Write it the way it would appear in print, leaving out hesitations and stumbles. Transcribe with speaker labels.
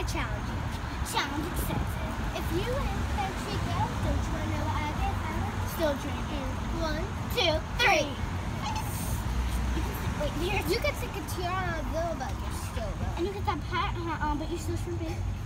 Speaker 1: challenge you. Challenge accepted. If you and freak out, don't you want to know what I get? Still drinking. 1, 2, 3. Wait, here. You can take a tiara on a little, but you're still low. And you get that hat on, but you're still shrimping.